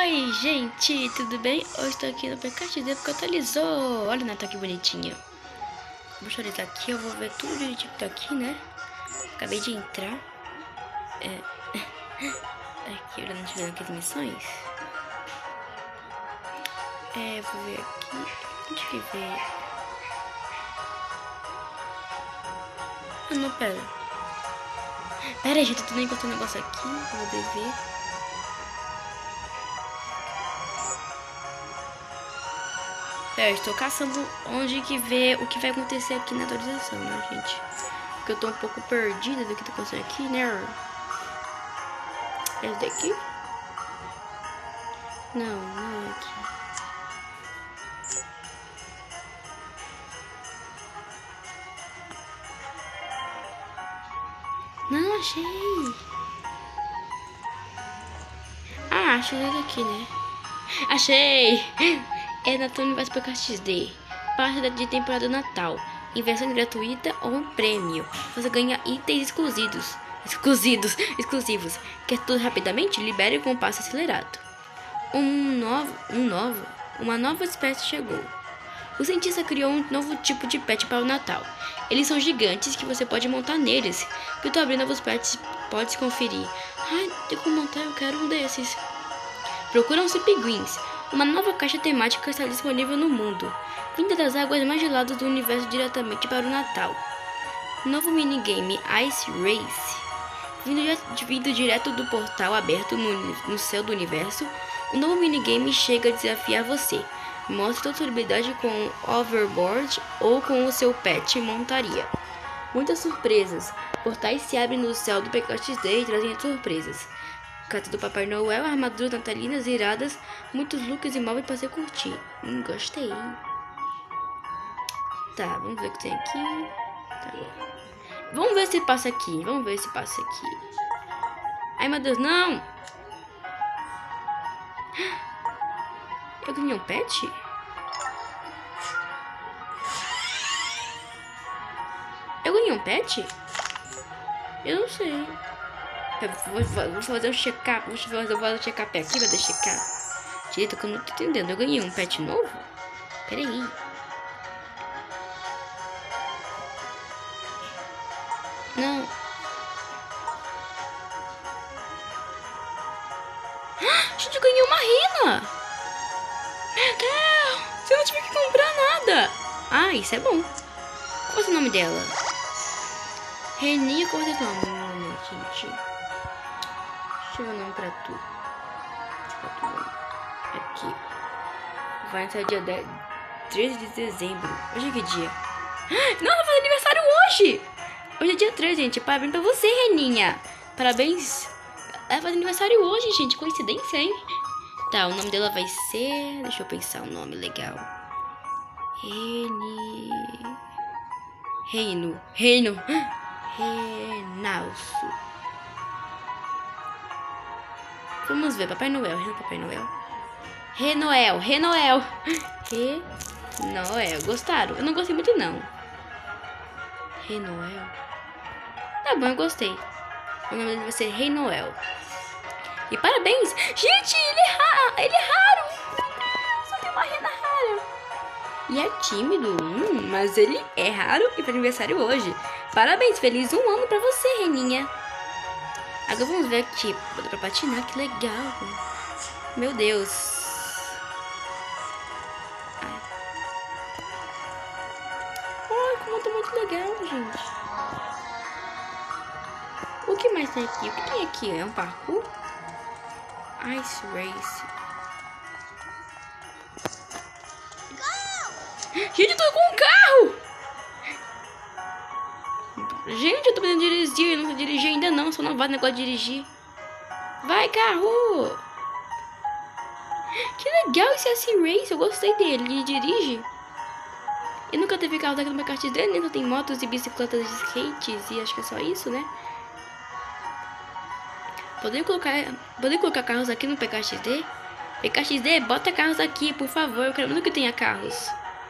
Oi, gente, tudo bem? Hoje estou aqui no PKXD porque atualizou. Olha o Natal que bonitinho. Vou atualizar aqui, eu vou ver tudo direitinho que tá aqui, né? Acabei de entrar. Aqui, olhando aqui as missões. Vou ver aqui. Onde que ver? Ah, não, pera. Pera aí, gente, eu tô encontrando um negócio aqui. Eu vou ver. Estou caçando onde que vê o que vai acontecer aqui na atualização, né, gente? Porque eu tô um pouco perdida do que tá acontecendo aqui, né? Esse daqui? Não é aqui. Não achei. Ah, achei esse daqui, né? Achei! É Natal Universo PKXD. Parte de temporada do Natal. Inversão gratuita ou um prêmio. Você ganha itens exclusivos. Quer tudo rapidamente? Libere com o passo acelerado. Uma nova espécie chegou. O cientista criou um novo tipo de pet para o Natal. Eles são gigantes que você pode montar neles. Que eu tô abrindo novos pets, pode conferir. Ai, tem como montar? Eu quero um desses. Procuram-se pinguins. Uma nova caixa temática está disponível no mundo, vinda das águas mais geladas do universo diretamente para o Natal. Novo minigame Ice Race. Vindo direto do portal aberto no céu do universo, o novo minigame chega a desafiar você. Mostre toda sua habilidade com overboard ou com o seu pet montaria. Muitas surpresas. Portais se abrem no céu do PKXD e trazem surpresas. Carta do Papai Noel, armaduras natalinas iradas, muitos looks e móveis para você curtir. Gostei. Tá, vamos ver o que tem aqui. Tá bom. Vamos ver se passa aqui. Ai, meu Deus, não! Eu ganhei um pet? Eu ganhei um pet? Eu não sei. Vou fazer um check-up. Vou fazer um check-up aqui pra deixar checar. Direito que eu não tô entendendo. Eu ganhei um pet novo? Pera aí. Não. Gente, eu ganhei uma rena. Meu Deus. Eu não tive que comprar nada. Ah, isso é bom. Qual é o nome dela? Reninha, qual é o nome, gente? Deixa eu ver o nome pra tu. Aqui. Vai entrar dia 13 de dezembro. Hoje é que dia? Não, vai fazer aniversário hoje! Hoje é dia 13, gente. Parabéns pra você, Reninha. Parabéns. Ela faz aniversário hoje, gente. Coincidência, hein? Tá, o nome dela vai ser... Deixa eu pensar um nome legal. Reino. Renalso. Vamos ver, Papai Noel. Renoel. Gostaram? Eu não gostei muito, não. Renoel. Tá bom, eu gostei. O nome dele vai ser Renoel. E parabéns! Gente, ele é raro! Meu Deus, só tem uma rena rara. E é tímido, mas ele é raro e faz aniversário hoje. Parabéns, feliz 1 ano pra você, Reninha. Agora vamos ver aqui. Vou dar pra patinar, que legal. Meu Deus. Ai, como tá muito legal, gente. O que mais tem aqui? O que tem aqui? É um parkour? Ice Race. Gente, eu tô com um carro! Gente, eu tô podendo dirigir. Eu não sei dirigir ainda não. Sou novado no negócio de dirigir. Vai, carro! Que legal esse Ice Race. Eu gostei dele. Ele dirige. Eu nunca teve carro daqui no meu kart dele, né? Só tem motos e bicicletas de skates. E acho que é só isso, né? Poder colocar carros aqui no PKXD? PKXD, bota carros aqui, por favor. Eu quero muito que tenha carros.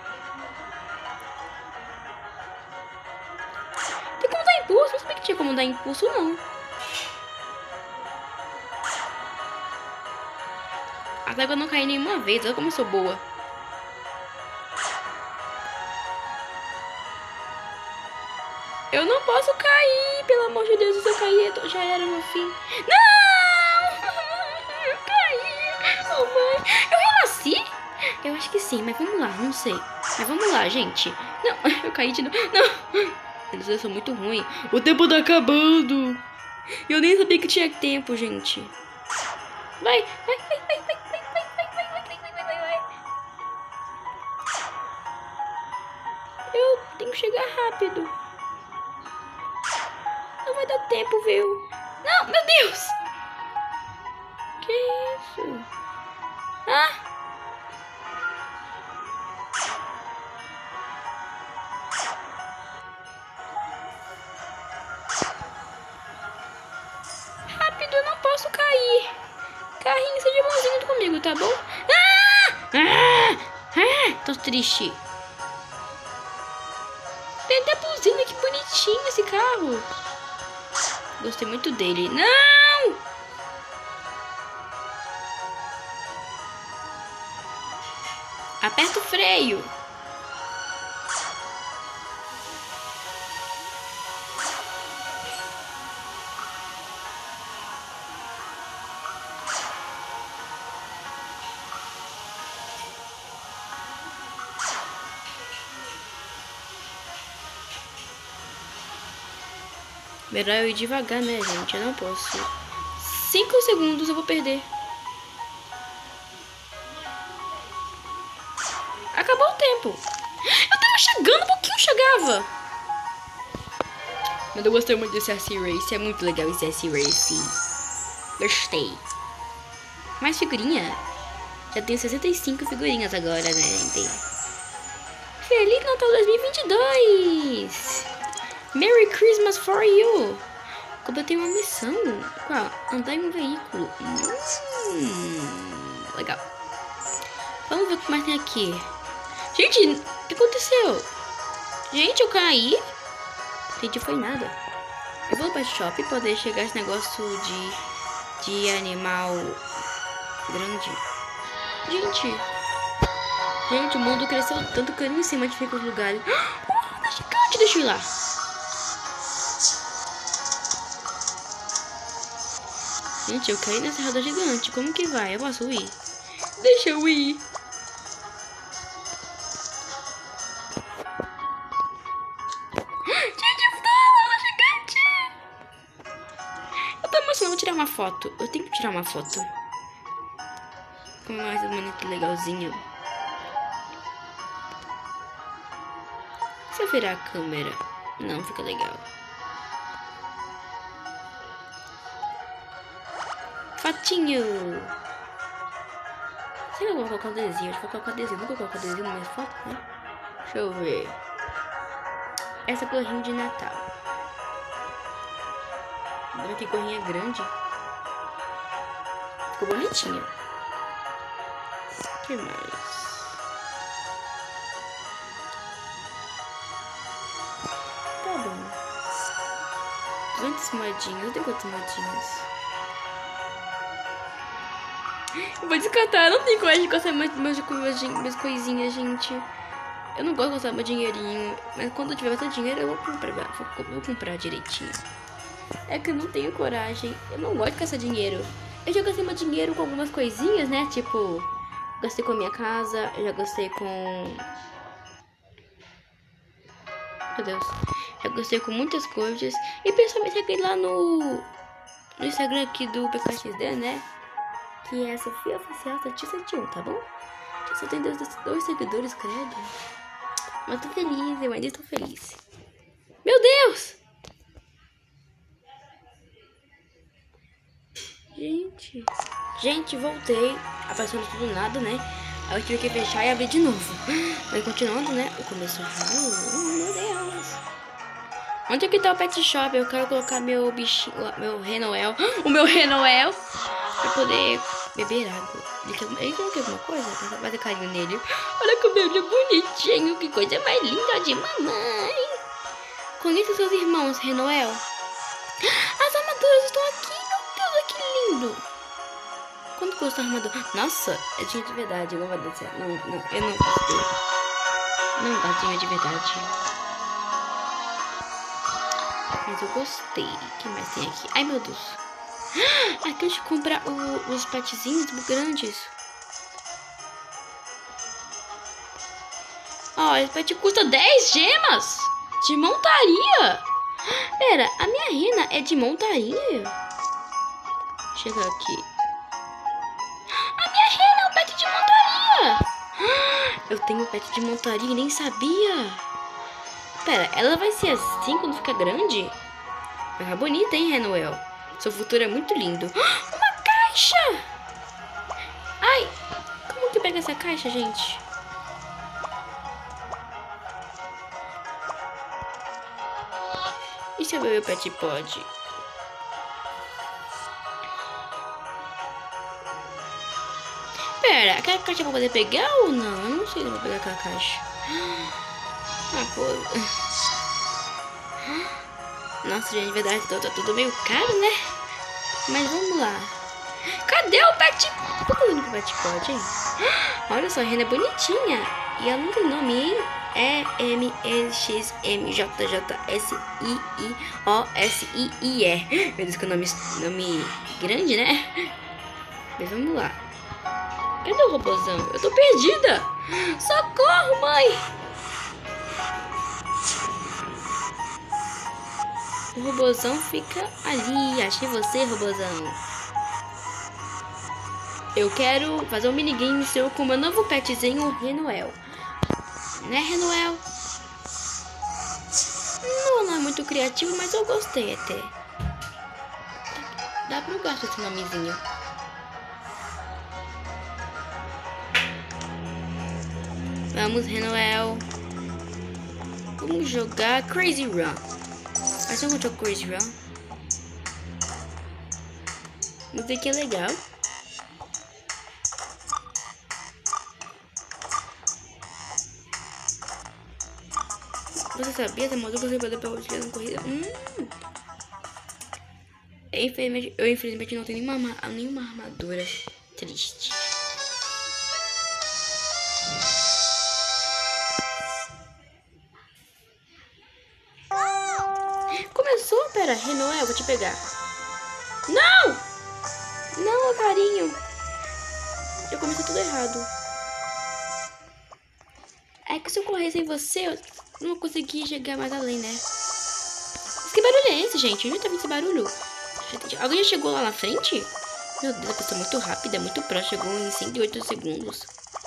Tem como dar impulso? Não sabia que tinha como dar impulso, não. Até que eu não caí nenhuma vez. Olha como eu sou boa. Eu não posso cair. Pelo amor de Deus, se eu cair, já era meu fim. Não! Eu caí. Oh, mãe. Eu renasci? Eu acho que sim, mas vamos lá. Não sei. Mas vamos lá, gente. Não, eu caí de novo. Não. Eu sou muito ruim. O tempo tá acabando. Eu nem sabia que tinha tempo, gente. Vai, vai, vai, vai, vai, vai, vai, vai, vai, vai, vai, vai, vai. Eu tenho que chegar rápido. Não vai dar tempo, viu? Não, meu Deus! Que isso? Ah! Rápido, eu não posso cair. Carrinho, seja bonzinho comigo, tá bom? Tô triste. Tem até buzina, que bonitinho esse carro. Gostei muito dele. Não! Aperta o freio. Melhor eu ir devagar, né, gente? Eu não posso. 5 segundos eu vou perder. Acabou o tempo. Eu tava chegando, um pouquinho chegava. Mas eu gostei muito desse RC Race. É muito legal esse RC Race. Gostei. Mais figurinha? Já tenho 65 figurinhas agora, né, gente? Feliz Natal 2022! Merry Christmas for you! Completei uma missão. Qual? Andar em um veículo. Legal. Vamos ver o que mais tem aqui. Gente, o que aconteceu? Gente, eu caí. Entendi, foi nada. Eu vou no pet shop e poder chegar esse negócio de animal grande. Gente, o mundo cresceu tanto que eu nem sei mais onde fica os lugares. Tá gigante, deixa eu ir lá. Gente, eu caí nessa roda gigante. Como que vai? Eu posso ir? Deixa eu ir. Gente, eu tô na roda gigante. Eu tô emocionada. Vou tirar uma foto. Eu tenho que tirar uma foto. Como é mais ou menos que legalzinho. Se eu virar a câmera, não fica legal. Fotinho. Será que eu vou colocar o adesivo? Acho que vou colocar o adesivo. Nunca colocar o adesivo na minha foto, né? Deixa eu ver. Essa corrinha de Natal. Olha que corrinha grande. Ficou bonitinha. O que mais? Tá bom. 200 moedinhas. Eu tenho quantas moedinhas? Eu vou descartar. Eu não tenho coragem de gastar minhas coisinhas, gente. Eu não gosto de gastar meu dinheirinho. Mas quando eu tiver bastante dinheiro, eu vou comprar direitinho. É que eu não tenho coragem. Eu não gosto de gastar dinheiro. Eu já gastei meu dinheiro com algumas coisinhas, né? Tipo, gastei com a minha casa. Eu já gastei com... Meu Deus. Já gastei com muitas coisas. E principalmente aqui lá no Instagram aqui do PKXD, né? Que é a Sofia Oficial 771, tá bom? Já só tem dois seguidores, credo. Mas tô feliz, eu ainda estou feliz. Meu Deus! Gente, voltei. Apareceu tudo nada, né? Aí eu tive que fechar e abrir de novo. Mas continuando, né? O começo. Meu Deus. Onde é que tá o pet shop? Eu quero colocar meu bichinho, meu Renoel. O meu Renoel. Pra poder beber água. Ele não quer alguma coisa? Pra fazer carinho nele. Olha como ele é bonitinho. Que coisa mais linda de mamãe. Conheça seus irmãos, Renoel. As armaduras estão aqui. Meu Deus, que lindo. Quanto custa a armadura? Nossa, é dinheiro de verdade. Não vai dar certo. Não, eu não gostei. Não dá dinheiro de verdade. Mas eu gostei. O que mais tem aqui? Ai, meu Deus. Aqui deixa eu comprar os petzinhos grandes. Ó, esse pet custa 10 gemas de montaria. Pera, a minha rena é de montaria? Chega aqui. A minha rena é um pet de montaria. Eu tenho pet de montaria e nem sabia. Pera, ela vai ser assim quando ficar grande? Vai ficar bonita, hein, Renuel? Seu futuro é muito lindo. Uma caixa! Ai, como que pega essa caixa, gente? E se eu beber o pet pode? Pera, aquela caixa eu vou poder pegar ou não? Eu não sei se eu vou pegar aquela caixa. Ah, pô. Nossa, gente, de verdade, tá tudo meio caro, né? Mas vamos lá. Cadê o pet? Por que o único pet pode, hein? Olha só, a rena é bonitinha. E ela não tem nome, hein? E-M-L-X-M-J-J-S-I-I-O-S-I-I-E. Meu Deus, que nome grande, né? Mas vamos lá. Cadê o robôzão? Eu tô perdida! Socorro, mãe! O robôzão fica ali. Achei você, robôzão. Eu quero fazer um minigame seu com o meu novo petzinho, o Renuel. Né, Renuel? Não é muito criativo, mas eu gostei até. Dá pra eu gostar desse nomezinho. Vamos, Renuel. Vamos jogar Crazy Run. Mas vamos jogar Crazy Run. Vamos ver que é legal. Você sabia essa moto que você pode pegar na corrida? Eu infelizmente não tenho nenhuma armadura. Triste. Começou? Pera, Renuel, vou te pegar. Não! Não, carinho. Eu comecei tudo errado. É que se eu correr sem você, eu não consegui chegar mais além, né? Mas que barulho é esse, gente? Onde tá vindo esse barulho? Alguém já chegou lá na frente? Meu Deus, a pessoa é muito rápida, é muito próxima. Chegou em 108 segundos.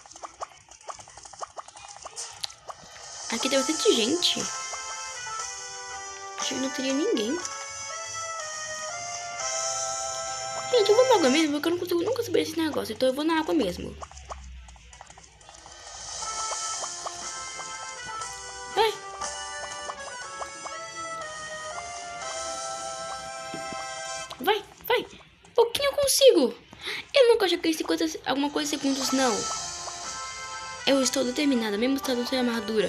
Aqui tem bastante gente. Acho que não teria ninguém. Gente, eu vou na água mesmo, porque eu não consigo nunca subir esse negócio. Então eu vou na água mesmo. Vai. Vai, vai. Pouquinho eu consigo. Eu nunca joguei alguma coisa segundos, não. Eu estou determinada, mesmo estando sem armadura.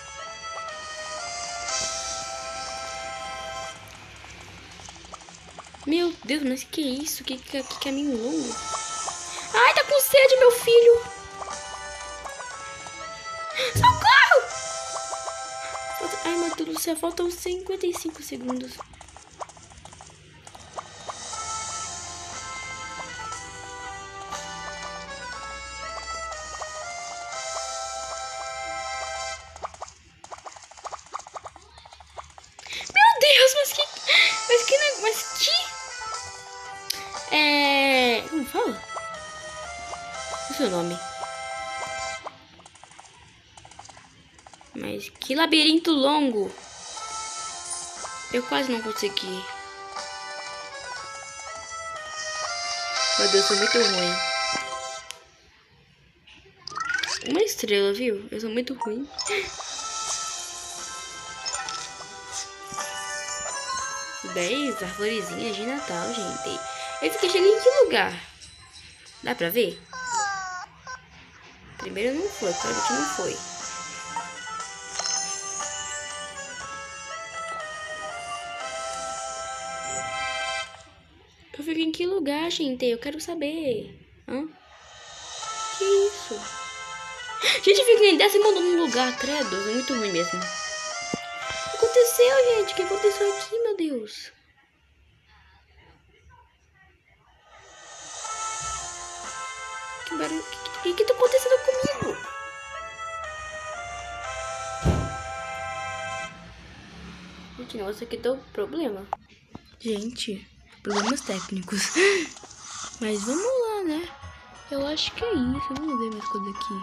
Meu Deus, mas que isso? Que caminho longo. Ai, tá com sede, meu filho. Socorro! Ai, meu Deus do céu, faltam 55 segundos. Meu Deus, como fala? Qual é o seu nome? Mas que labirinto longo. Eu quase não consegui. Meu Deus, eu sou muito ruim. Uma estrela, viu? Eu sou muito ruim. 10 arvorezinhas de Natal, gente. Cheguei em que lugar? Dá pra ver? Primeiro não foi, claro que não foi. Eu fiquei em que lugar, gente? Eu quero saber. Hã? Que isso? Gente, fica em 10º lugar, credo. É muito ruim mesmo. O que aconteceu, gente? O que aconteceu aqui, meu Deus? Que barulho? O que tá acontecendo comigo? Gente, nossa, aqui deu problema. Gente, problemas técnicos. Mas vamos lá, né? Eu acho que é isso. Vamos ver mais coisa aqui.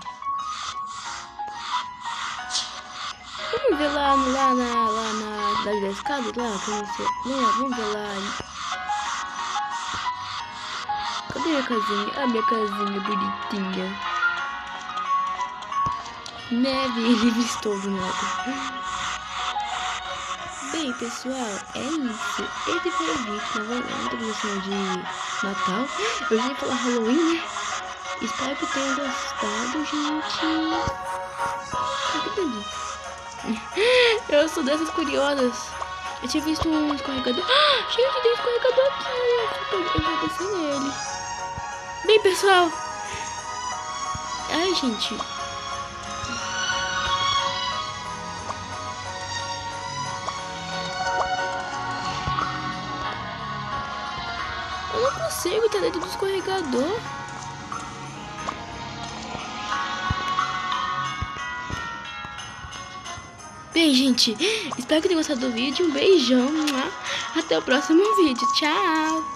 Vamos ver lá na escada, lá, vamos ver lá. Cadê minha casinha? Ah, minha casinha bonitinha. Neve, livre estou do nada. Bem, pessoal, é isso. Esse foi o vídeo, na introdução de Natal. Eu já ia falar Halloween, né? Espero que tenham gostado, gente. Eu sou dessas curiosas. Eu tinha visto um escorregador. Ah, gente, tem um escorregador aqui. Eu vou descer nele. Bem, pessoal. Ai, gente. Eu não consigo estar dentro do escorregador. Bem, gente, espero que tenham gostado do vídeo. Um beijão. Até o próximo vídeo. Tchau.